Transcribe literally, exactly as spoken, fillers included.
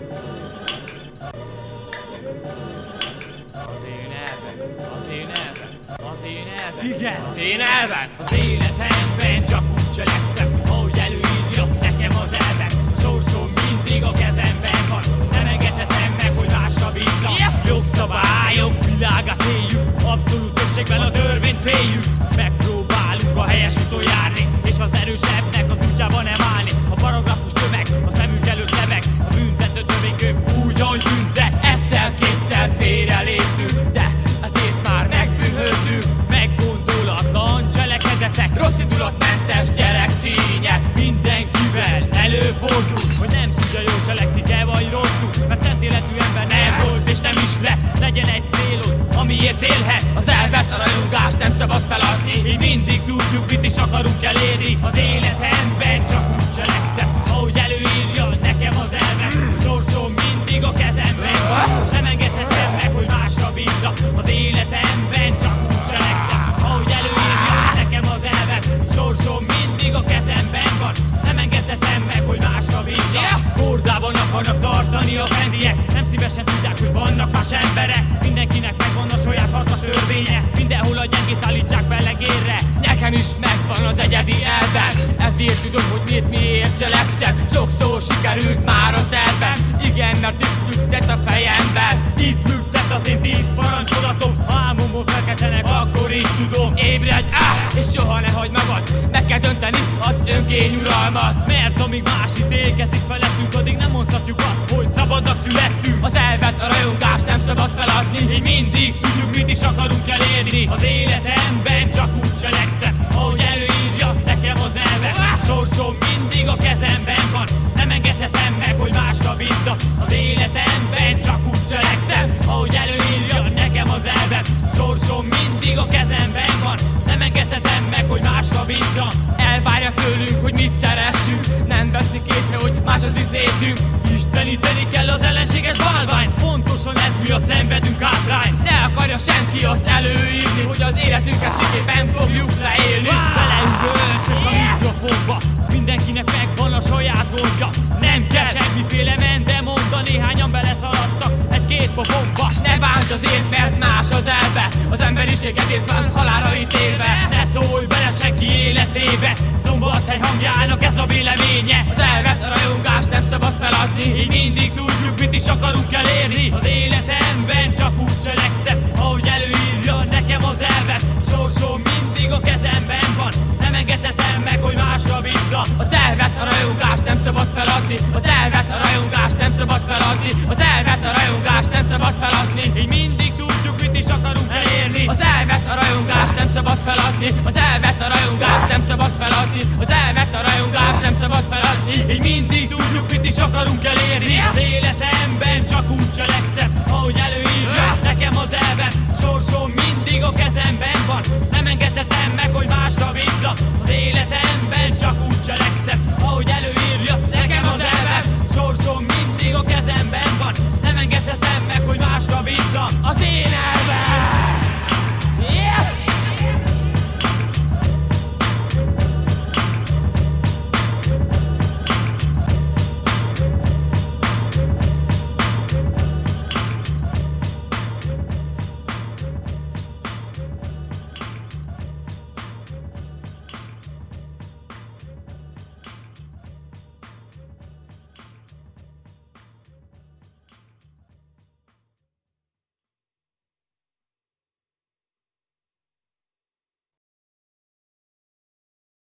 Az én elven, az én elven, az én elven. Igen, az én elven. Az életemben csak úgy cselekszem, ahogy előírja nekem az elven. Sorsom mindig a kezemben van, nem engedhetem meg, hogy másra bízzam. Jogszabályok világát éljük, abszolút többségben a törvényt féljük. Megpróbálunk a helyes úton járni, és az erősebbnek az útjában nem állni. A paragrafus tömeg, a szemünk előtt lebeg, a büntető törvénykönyv úgy, ahogy büntet. Egyszer-kétszer félreléptünk, de azért már megbűnhődtünk. Meggondolatlan cselekedetek, rossz indulatmentes gyerekcsények. Mindenkivel előfordul, hogy nem tudja, jól cselekszik-e vagy rosszul, mert szent életű ember nem volt és nem is lesz. Legyen egy célod, amiért élhetsz. Az elvet, a rajongást nem szabad feladni. Mi mindig tudjuk, mit is akarunk elérni. Az életemben csak úgy cselekszem, ahogy előírja nekem az elve. Sorsom mindig a kezemben van, nem engedhetem meg, hogy másra bízzam. Az életemben csak úgy cselekszem, ahogy előírja nekem az elve. Sorsom mindig a kezemben van, nem engedhetem meg, hogy másra bízzam. Hordában akarnak tartani a bendiek, nem szívesen tudják, hogy vannak más emberek. Mindenkinek megvan a saját harcos törvénye, mindenhol a gyengét állítják belegérre. Nekem is megvan az egyedi elvem, ezért tudom, hogy mit miért cselekszem. Sokszor sikerült már a tervem, igen, mert itt lüktet a fejemben. Itt lüktet az én tíz parancsolatom, álmomból felkeltenek, akkor is tudom. Ébredj, áh, és soha ne hagyd magad, meg kell dönteni az önkényuralmat. Mert amíg más ítélkezik felettünk, addig nem mondhatjuk azt, hogy szabadnak születtünk. Az elvet, a rajongást nem szabad feladni, így mindig tudjuk, mit is akarunk elérni. Az életemben csak úgy cselekszem, ahogy előírja nekem az elve. Sorsom mindig a kezemben van, nem engedhetem meg, hogy másra bízzam. Az életemben csak úgy cselekszem, ahogy előírja nekem az elve. Sorsom mindig a kezemben van, nem engedhetem meg, hogy másra bízzam. Elvárja tőlünk, hogy mit szeressünk, nem veszik észre, hogy más az ízlésünk. Isteníteni kell az ellenséges bálványt, pontosan ez miatt szenvedünk hátrányt. Ne akarja senki azt előírni, hogy az életünket miképpen fogjuk leélni. Beleüvöltünk a mikrofonba, mindenkinek megvan a saját gondja. Nem kell semmiféle mende mondta, néhányan beleszaladtak egy-két pofonba. Ne bánts azért, mert más az elve, az emberiség ezért van halálra ítélve. Ne szólj bele senki életébe, Szombathely hangjának ez a véleménye. Az elvet, a rajongást nem szabad feladni, így mindig tudjuk, mit is akarunk elérni. Az életemben csak úgy cselekszem, ahogy előírja nekem az elve. Sorsom mindig a kezemben van, nem engedhetem meg, hogy másra bízzam. Az elvet, a rajongást nem szabad feladni, az elvet, a rajongást nem szabad feladni, az elvet, a rajongást nem szabad feladni, így mindig tudjuk, mit is akarunk elérni. Az elvet, a rajongást nem szabad feladni, az elvet, a rajongást nem szabad feladni, az elvet, a rajongást nem szabad feladni.